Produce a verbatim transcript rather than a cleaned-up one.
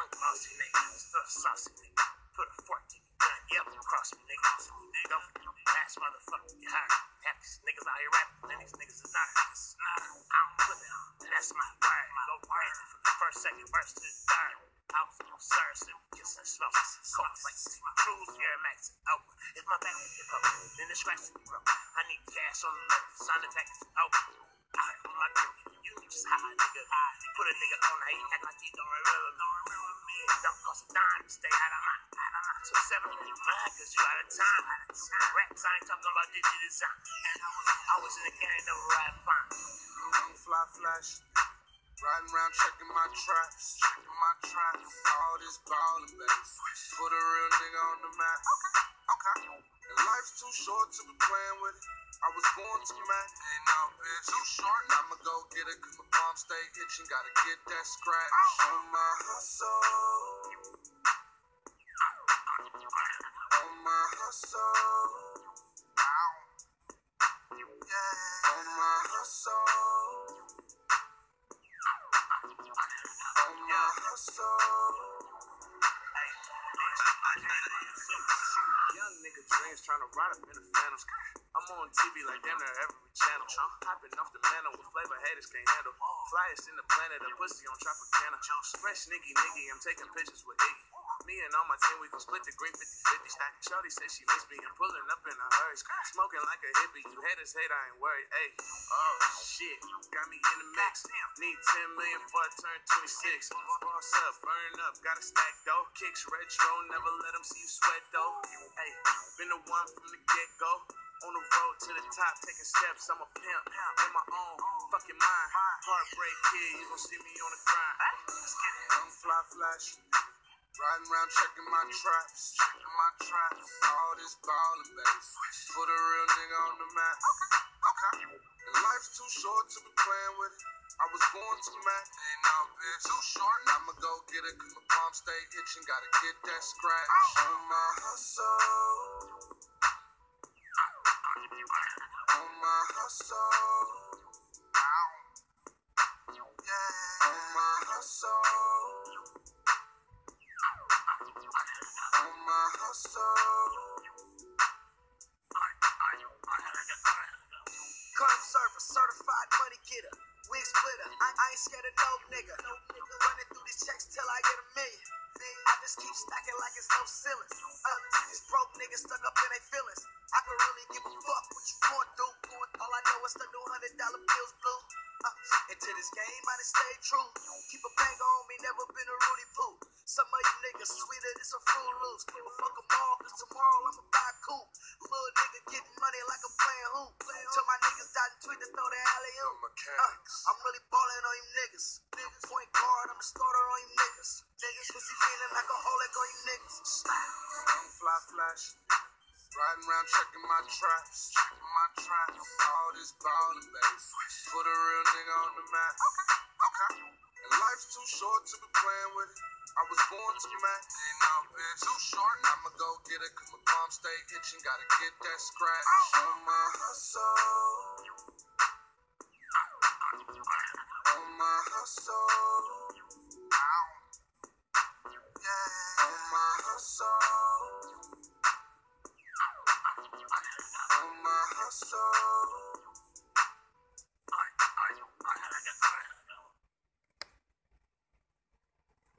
I'm glossy, nigga. Still saucy, nigga. Put a fork in your gun, yell across me, nigga. Don't last motherfucker get hurt. Half these niggas out here rapping, and these niggas is not. I don't put it on. That's my word. Go crazy from the first, second verse to the third. I was on Surge and get some smoke. Cold like Cruise, Air Max, open. If my back is up, then the scratch will be broke. I need cash on the left, sign the package open. I heard my girl, you just high, nigga. Put a nigga on the he act like he don't remember me. Don't cost a dime to stay out of my. So seven in your mind, cause you out of time. Raps, I ain't talking about digital design. I was in the game, never ride fine. Young fly flash. Riding around checking my traps, checking my traps. All this ballin' bass. Put a real nigga on the map. Okay, okay. And life's too short to be playing with it. I was born to Mac. Ain't no bitch. Too short. And I'ma go get it cause my palms stay itching. Gotta get that scratch. Oh. On my hustle. On my hustle. Ow. Yeah. On my hustle. On my hustle. Young nigga dreams trying to ride up in the phantoms. I'm on T V like damn near every channel. Hopping off the mantle with flavor haters can't handle. Flyest in the planet, a pussy on Tropicana. Fresh niggy niggy, I'm taking pictures with Iggy. Me and all my team, we gon' split the green fifty fifty. Shorty said she miss me, I'm pulling up in a hurry. Smoking like a hippie, you haters hate, I ain't worried. Ayy, oh shit, got me in the mix. Need ten million before I turn twenty-six. Boss up, burn up, got a stack though. Kicks retro, never let them see you sweat though. Ayy, been the one from the get-go. On the road to the top, taking steps, I'm a pimp. In my own fucking mind. Heartbreak kid, you gon' see me on the grind. Let's get it. Young fly flash. Riding around checking my traps, checking my traps. All this ballin' bass. Put a real nigga on the map. Okay, okay. And life's too short to be playing with it. I was born to Mac. Ain't no bitch. Too short. And I'ma go get it cause my palms stay itching. Gotta get that scratch. Oh. On my hustle. On my hustle. Ow. Yeah. On my hustle. On my hustle. Curb server, certified money getter, wig splitter. I, I ain't scared of no nigga. No nigga running through these checks till I get a million. I just keep stacking like it's no ceiling. Uh, these broke niggas stuck up in their feelings. I can really give a fuck what you going through. All I know is the new hundred dollar bills blue. Uh, and to this game, I done stay true. Keep a banger on me, never been a Rudy Poo. Some of you niggas sweeter than some Fruit Loops. But fuck them all, cause tomorrow I'ma buy a coupe. Little nigga getting money like I'm playing hoop. Tell my niggas dot and tweet to throw the alley oop. Mechanics. Uh, I'm really ballin' on you niggas. Niggas point guard, I'm a starter on you niggas. Niggas pussy feeling like a holic on you niggas. Young fly flash. Riding around checking my traps, checking my traps. All this ballin' bass. Put a real nigga on the map. Okay, okay. And life's too short to be playing with it. I was born to Mac. Ain't no bitch. Too short. And I'ma go get it cause my palms stay itching. Gotta get that scratch. On my hustle. On my hustle. Ow. Yeah. On my hustle. On my hustle.